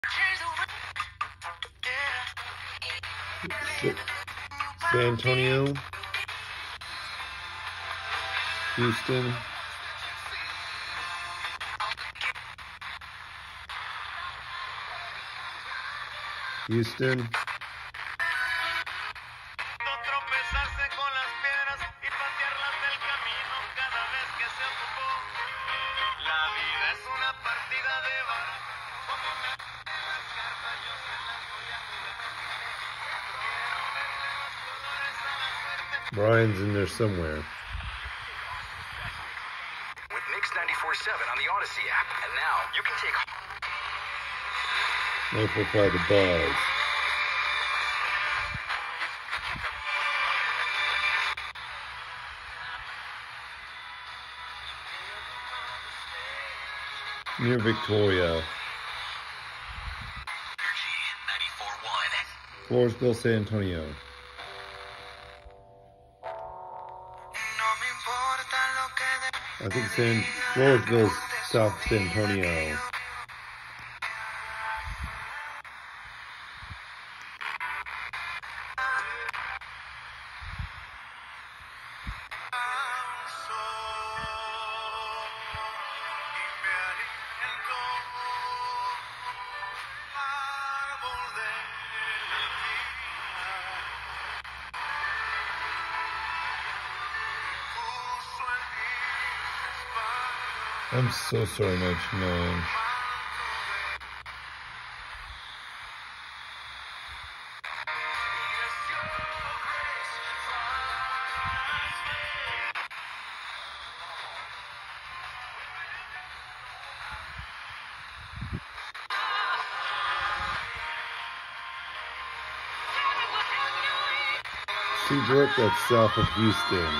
San Antonio, Houston, Houston, Brian's in there somewhere. With Mix 94.7 on the Odyssey app, and now you can take Amplify the buzz. Near Victoria. Floresville, San Antonio. I think Floresville's South San Antonio. I'm so sorry, man. Seabrook, that's south of Houston.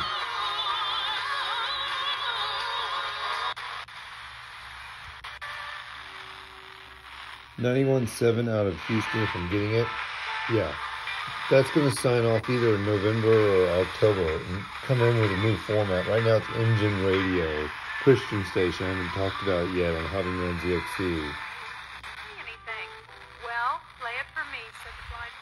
$91.7 out of Houston, if I'm getting it. Yeah. That's going to sign off either in November or October and come in with a new format. Right now it's Engine Radio, Christian station. I haven't talked about it yet on Having Your Own DXE. Anything. Well, play it for me, said the blind.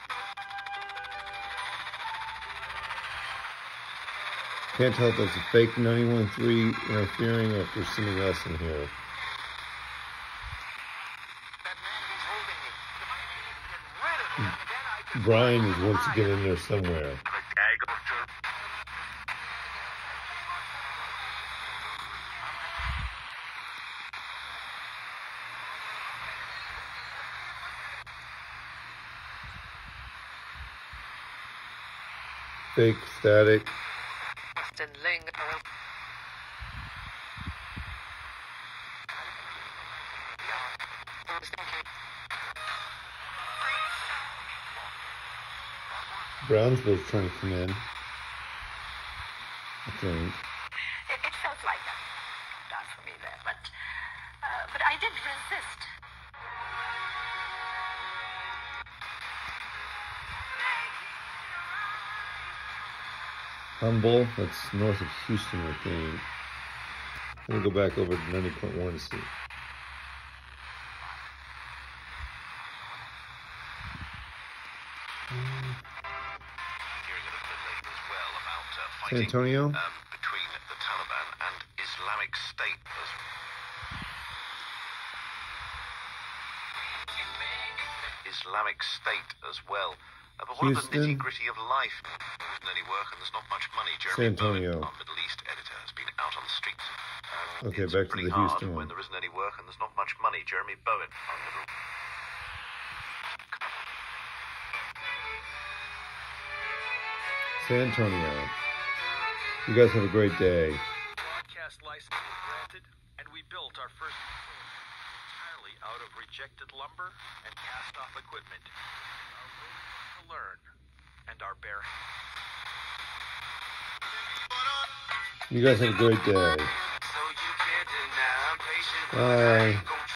Can't tell if that's a fake 91.3 interfering or if there's something else in here. Brian is once again in there somewhere. Fake static. Brownsville's trying to come in, I think. It felt like that for me there, but I did resist. Humble, that's north of Houston, I think. I'm gonna go back over to 90.1 to see. San Antonio? Between the Taliban and Islamic State. Islamic State as well. But what about the nitty-gritty of life? There isn't any work and there's not much money. San Antonio. Bowen, our Middle East editor, has been out on the streets. Okay, it's back to the Houston when one. there isn't any work and there's not much money. Jeremy Bowen, our Middle... San Antonio. You guys have a great day. Broadcast license granted, and we built our first entirely out of rejected lumber and cast-off equipment. Our road to learn, and our bare. You guys have a great day. Bye.